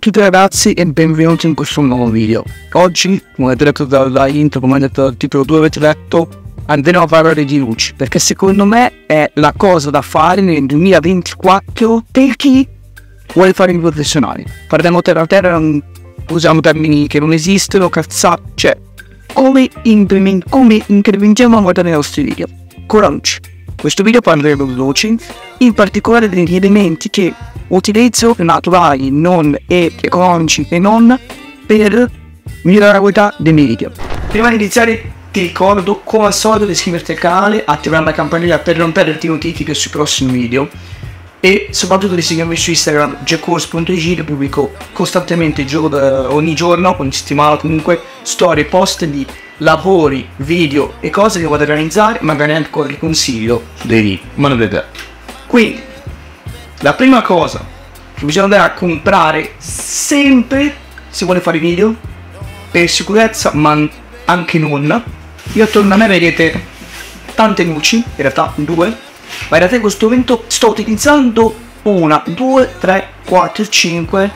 tutti ragazzi e benvenuti in questo nuovo video. Oggi, come avete letto dalla intro, come avete detto dal titolo 2 avete letto, andremo a parlare di luci, perché secondo me è la cosa da fare nel 2024 per chi vuole fare i professionali. Parliamo terra a terra, usiamo termini che non esistono, cazzate, cioè come incrementiamo a guardare i nostri video con la luce. Questo video parleremo di luci, in particolare degli elementi che utilizzo naturali, non economici e non, per migliorare la qualità dei miei video. Prima di iniziare ti ricordo come al solito di iscriverti al canale, attivare la campanella per non perderti notifiche sui prossimi video e soprattutto di seguirmi su Instagram jcourse.ig, pubblico costantemente ogni giorno, ogni settimana comunque, storie, post di lavori, video e cose che vado a realizzare, magari anche qualche consiglio dei video, ma non vedete. Quindi la prima cosa che bisogna andare a comprare sempre se vuole fare video, per sicurezza ma anche non, io attorno a me vedete tante luci, in realtà due, ma in realtà in questo momento sto utilizzando 1, 2, 3, 4, 5,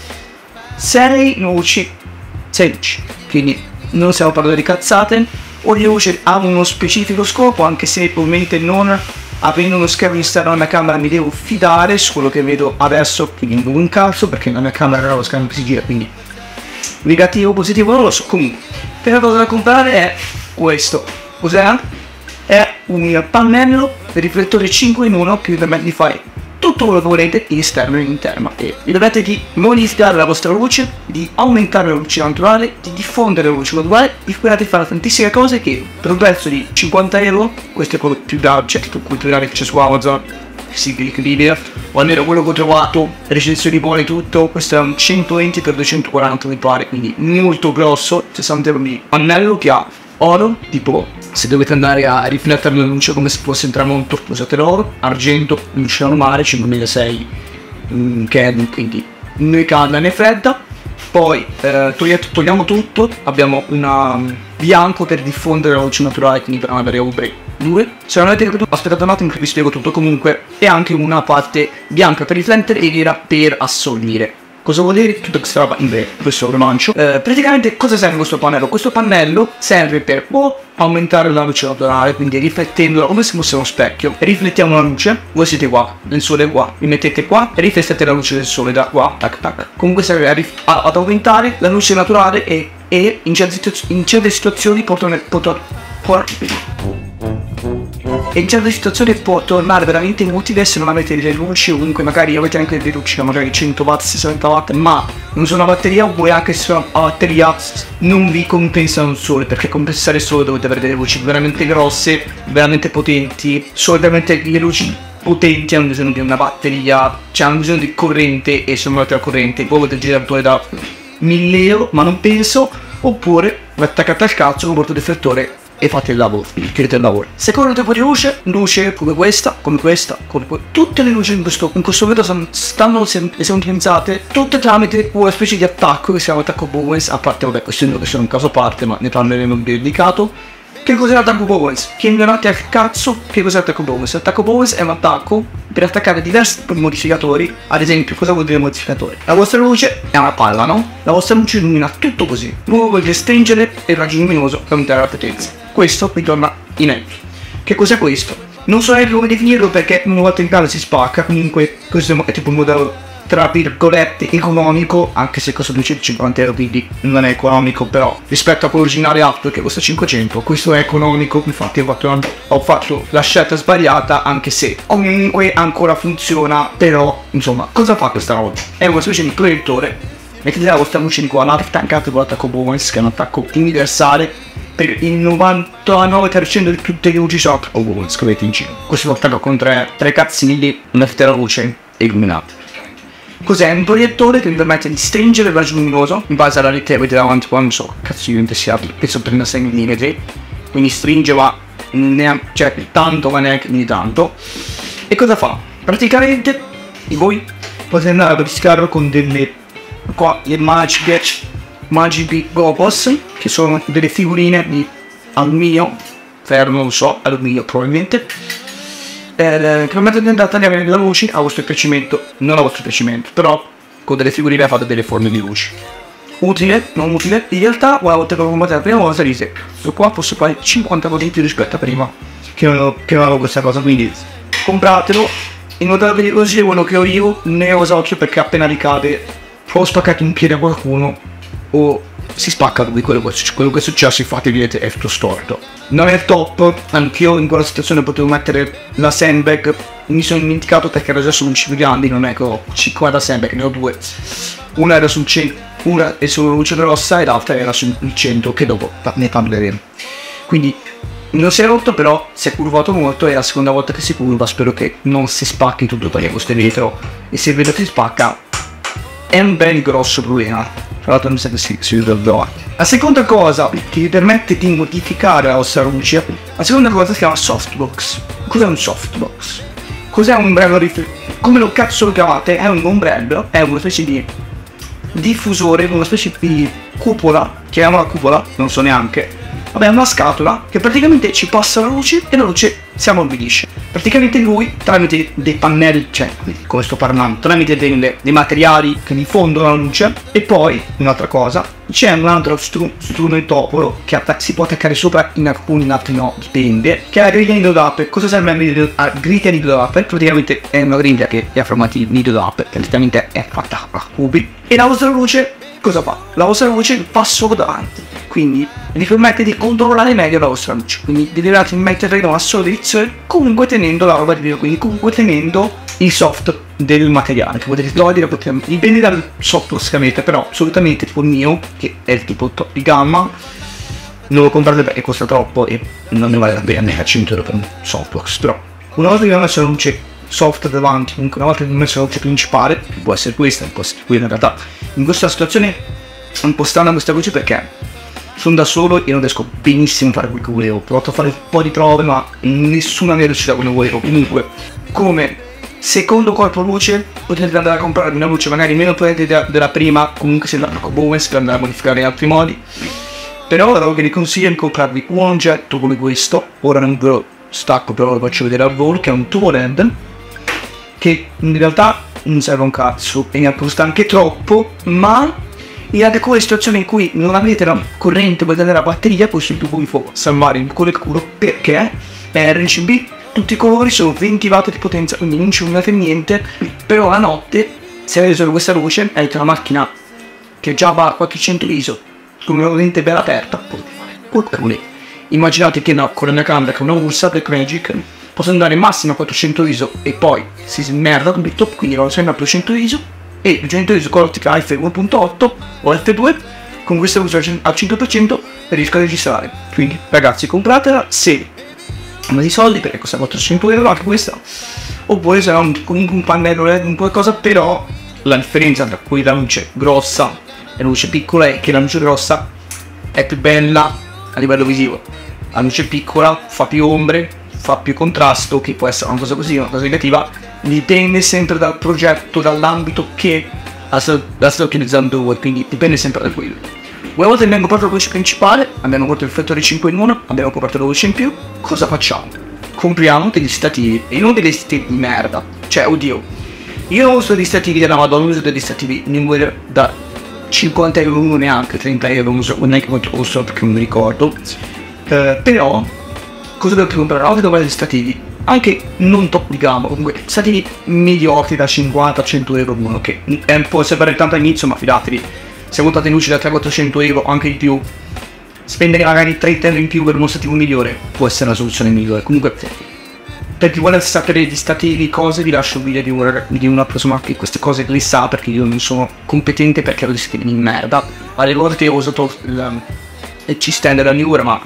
6 luci, 6 luci, quindi non stiamo parlando di cazzate. Ogni luce ha uno specifico scopo, anche se ovviamente non avendo uno schermo installato nella mia camera mi devo fidare su quello che vedo adesso, quindi non un cazzo perché la mia camera ha lo schermo che si gira, quindi negativo o positivo non lo so. Comunque, prima cosa da comprare è questo. Cos'è? È un pannello per riflettore 5 in 1 che vi permette di fare tutto quello che volete in esterno e in interno, e vi permette di modificare la vostra luce, di aumentare la luce naturale, di diffondere la luce naturale, vi permette di fare tantissime cose che per un prezzo di 50 euro, questo è quello più gadget, più che c'è su Amazon, incredibile, o almeno quello che ho trovato, recensioni buone tutto, questo è un 120x240 mi pare, quindi molto grosso, 60 euro di pannello che ha oro, tipo se dovete andare a riflettere la luce come se fosse un tramonto usate l'oro, argento, luce normale 5006 Kelvin, quindi né calda né fredda. Poi togliamo tutto, abbiamo un bianco per diffondere la luce naturale, quindi per avere un break 2. Se non avete capito, aspettate un attimo che vi spiego tutto. Comunque è anche una parte bianca per riflettere e nera per assorbire. Cosa vuol dire tutta questa roba? In breve, questo lo lancio. Praticamente cosa serve questo pannello? Questo pannello serve per aumentare la luce naturale, quindi riflettendola come se fosse uno specchio. Riflettiamo la luce, voi siete qua, il sole è qua, vi mettete qua e riflettete la luce del sole da qua, tac tac. Comunque serve ad aumentare la luce naturale e in certe situazioni può tornare veramente utile se non avete delle luci, o comunque magari avete anche delle luci magari 100 watt, 60 watt, ma non sono una batteria, oppure anche se una batteria non vi compensa un sole, perché compensare il sole dovete avere delle luci veramente grosse, veramente potenti. Solitamente le luci potenti hanno bisogno di una batteria, cioè hanno bisogno di corrente, e se non avete la corrente voi avete il generatore da 1000 euro, ma non penso, oppure vi attaccate al cazzo con un portadiflettore e fate il lavoro, chiedete il lavoro. Secondo tipo di luce come questa, tutte le luci in questo video sono utilizzate tutte tramite una specie di attacco che si chiama attacco Bowens, a parte vabbè questo è un caso a parte, ma ne parleremo in video dedicato. Che cos'è l'attacco Bowens? Che ignorate al cazzo che cos'è l'attacco Bowens? L'attacco Bowens è un attacco per attaccare diversi modificatori. Ad esempio, cosa vuol dire modificatore? La vostra luce è una palla, no? La vostra luce illumina tutto così. Voi volete stringere il raggio luminoso per aumentare la potenza. Questo ritorna in amp. Che cos'è questo? Non so neanche come definirlo perché una volta in casa si spacca. Comunque questo è tipo un modello tra virgolette economico, anche se costa 250 euro, quindi non è economico, però rispetto a quello originale Apple che costa 500, questo è economico. Infatti ho fatto la scelta sbagliata, anche se comunque ancora funziona. Però insomma, cosa fa questa roba? È una specie di proiettore. Mettete la vostra luce di qua, attaccate con l'attacco Bowens, che è un attacco universale per il 99% di tutte le luci sono Bowens che avete in giro. Questo lo attacco con tre cazzilli, mettete la luce e illuminate. Cos'è? Un proiettore che vi permette di stringere il raggio luminoso in base alla rete che avete davanti qua, non so, cazzo di sia apre, penso 36 mm, quindi stringe ma neanche, cioè tanto ma neanche di tanto. E cosa fa? Praticamente voi potete andare a rischiarlo con delle, qua, le Magic Gopos, che sono delle figurine di alluminio, ferro, non so, alluminio probabilmente, che permettono di andare a tagliare la luce a vostro piacimento, non a vostro piacimento, però con delle figurine fatte delle forme di luci. Utile, non utile, in realtà una volta che l'ho comprato la prima volta disse, questo qua posso fare 50 volte di più rispetto a prima che non avevo questa cosa, quindi compratelo. In modo da così quello che ho io ne ho usato perché appena ricade o spaccato un piede a qualcuno o si spacca lui. Quello che è successo, infatti vedete è tutto storto. Non è il top, anch'io in quella situazione potevo mettere la sandbag, mi sono dimenticato perché ero già su 11 grandi, non è che ho 50 sandbag, ne ho due. Una era sul 100, una è sulla luce grossa e l'altra era sul 100, che dopo ne parleremo. Quindi non si è rotto, però si è curvato molto, e la seconda volta che si curva spero che non si spacchi tutto perché questo è vetro, e se il vetro si spacca è un bel grosso problema. Tra l'altro mi sa che si risolverà. La seconda cosa che vi permette di modificare la vostra luce, la seconda cosa si chiama softbox. Cos'è un softbox? Cos'è un ombrello come lo cazzo lo chiamate? È un ombrello, è una specie di diffusore, una specie di cupola, chiamiamola cupola, non so neanche. Vabbè, è una scatola che praticamente ci passa la luce e la luce si ammorbidisce. Praticamente lui, tramite dei pannelli, cioè come sto parlando, tramite dei materiali che diffondono la luce. E poi, un'altra cosa, c'è un altro strumento che si può attaccare sopra, in alcuni, in altri no, dipende, che è la griglia Nido Dapper. Cosa serve la griglia Nido Dapper? Praticamente è una griglia che è a formato di Nido Dapper, che praticamente è fatta a cubi. E la vostra luce cosa fa? La vostra luce va solo davanti, quindi vi permette di controllare meglio la vostra luce. Quindi vi dovete mettere in una sola direzione, comunque tenendo la roba di video, quindi comunque tenendo il soft del materiale che potete togliere, dipende dal softbox che avete, però assolutamente tipo il mio, che è il tipo top di gamma, non lo comprate perché costa troppo e non ne vale la pena neanche 100 euro per un softbox. Però una volta che ho messo la luce soft davanti, comunque una volta che ho messo la luce principale, che può essere questa, può essere quella, in realtà in questa situazione è un po' strana questa luce perché sono da solo e non riesco benissimo a fare quel che volevo. Ho provato a fare un po' di prove ma nessuna mi è riuscita come volevo. Comunque, come secondo corpo luce potete andare a comprare una luce magari meno potente della prima, comunque se andate a Bowens per andare a modificare in altri modi. Però ora vi consiglio di comprarvi un oggetto come questo. Ora non ve lo stacco, però lo faccio vedere al volo, che è un tubo LED, che in realtà non serve un cazzo e ne costa anche troppo, ma in anche quelle situazioni in cui non avete la corrente, potete avere la batteria, poi sul tubo vi può salvare il culo e il culo, perché è RGB, tutti i colori sono 20 watt di potenza, quindi non ci volete niente. Però la notte, se avete solo questa luce, avete una macchina che già va a 400 ISO, con una lente bella aperta, potete fare quello che volete. Immaginate che con la mia camera, che è una Ursa Blackmagic, posso andare massimo a 400 ISO e poi si smerda tutto, quindi vado sempre a 200 ISO, e 200 ISO con l'ottica f1.8 o f2, con questa luce al 100% riesco a registrare. Quindi ragazzi, compratela se avete i soldi, perché costa 400 euro anche questa, oppure sarà comunque un pannello LED, un qualcosa. Però la differenza tra cui la luce grossa e la luce piccola è che la luce grossa è più bella a livello visivo, la luce piccola fa più ombre, fa più contrasto, che può essere una cosa così, una cosa negativa, dipende sempre dal progetto, dall'ambito che la sta utilizzando voi, quindi dipende sempre da quello. Una volta che abbiamo comprato la luce principale, abbiamo comprato il riflettore 5 in 1, abbiamo comprato la luce in più, cosa facciamo? Compriamo degli stativi, e non degli stativi di merda, cioè oddio, io uso degli stativi della Madonna, uso degli stativi da 50 euro uno, neanche 30 euro uso, non è che quanto costa perché non mi ricordo. Però cosa devo comprare? Oggi devo degli stativi anche non top di gamma, comunque stativi mediocri da 50 a 100 euro uno, che può sembrare tanto all'inizio, ma fidatevi, se votate luci da 300-400 euro, anche di più, spendere magari 30 euro in più per uno stativo migliore può essere la soluzione migliore. Comunque, per chi vuole sapere di stativi, cose, vi lascio un video di una persona che queste cose li sa, perché io non sono competente, perché ho dei stativi di merda. Alle volte ho usato il C-stand della Miura, ma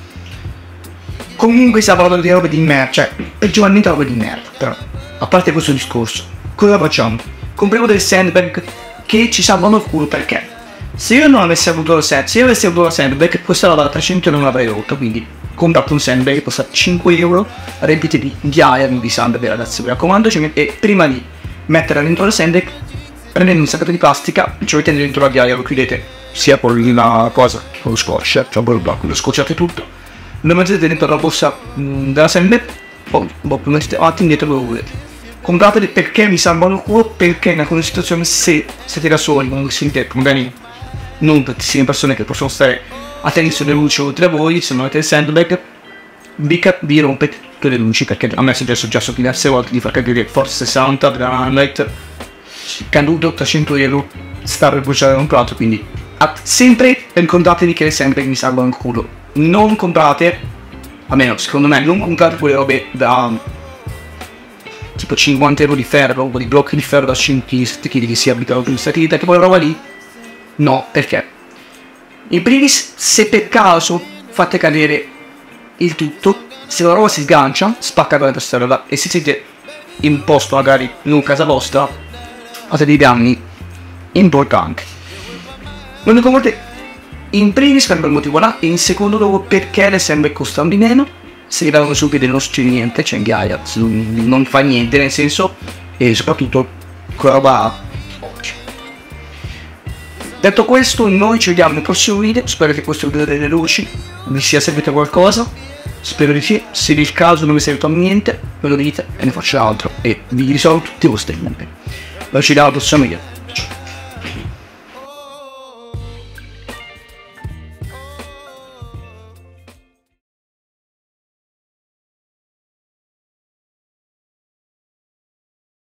comunque si parlando di robe di merda, cioè principalmente robe di merda. Però, a parte questo discorso, cosa facciamo? Compriamo delle sandbag che ci salvano il culo, perché se io non avessi avuto la sandbag, costava da 300 euro, non l'avrei rotto. Quindi comprate un sandbag che costa 5 euro, riempitevi di iron di sandbag, ragazzi, mi raccomando. E prima di mettere dentro la sandbag, prendete un sacco di plastica, ci mettete dentro la ghiaia, lo chiudete sia con la cosa, con lo scotch, cioè lo scocciate tutto, lo mettete dentro la borsa della sandbag, poi mettete avanti e indietro dove volete. Comprateli perché mi salvano il culo, perché in alcune situazioni se siete da soli, non sentite magari non tantissime persone che possono stare attenti sulle luci oltre a voi, se non avete il sandbag vi rompete tutte le luci, perché a me è successo diverse volte di far capire Force 60 della Sunlight caduto 300 euro, sta per bruciare un prato, quindi sempre ricordatevi che le sandbag mi salvano il culo. Non comprate, almeno secondo me, non comprate quelle robe da tipo 50 euro di ferro o di blocchi di ferro da 5 kg che si abitano più in satellite, che poi la roba lì no, perché in primis se per caso fate cadere il tutto, se la roba si sgancia spacca la tessera e se siete in un posto magari non casa vostra fate dei danni importanti. L'unica volta in primis per quel motivo là, e in secondo luogo perché le sandbag costano di meno. Se arrivano su piedi non succede niente, c'è in Gaia, non fa niente, nel senso, e soprattutto con roba oggi. Detto questo, noi ci vediamo nel prossimo video, spero che questo video delle luci vi sia servito a qualcosa, spero di sì, se nel caso non vi è servito a niente, me lo dite e ne faccio altro, e vi risolvo tutti i vostri problemi. Noi ci vediamo al prossimo video.